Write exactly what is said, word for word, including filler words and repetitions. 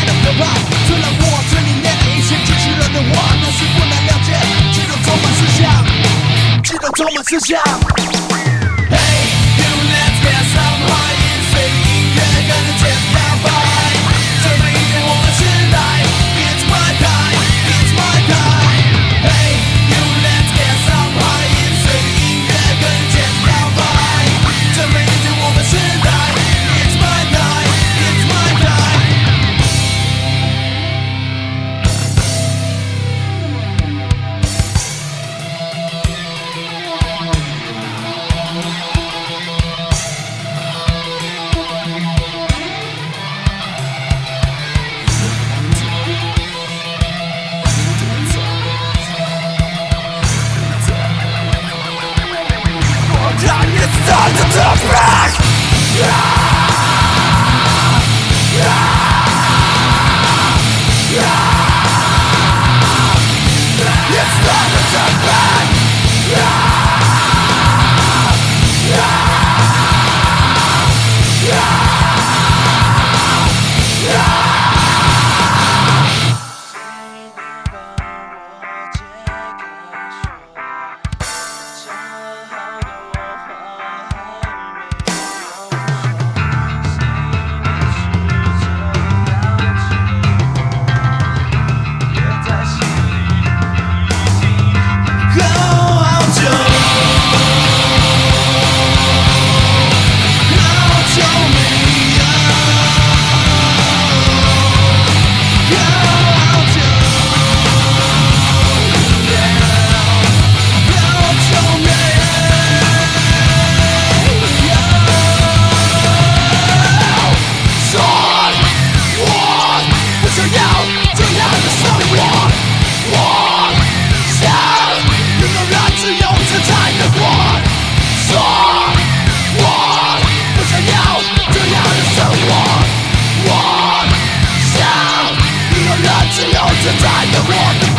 的可怕。虽然我这里面的一切机器人的话，但是不难了解，肌肉充满思想，肌肉充满思想。Hey, you let's get some high， 随着音乐跟着节奏摇摆，这每一天我们时代 ，It's my time，It's my time。Hey, you let's get some high， 随着音乐跟着节奏摇摆，这每一天我们时代 ，It's my time，It's my time。It's time to turn back. Yeah. Yeah. Yeah. It's time to turn back. Yeah. Yeah. Yeah. Yeah.只有存在的我。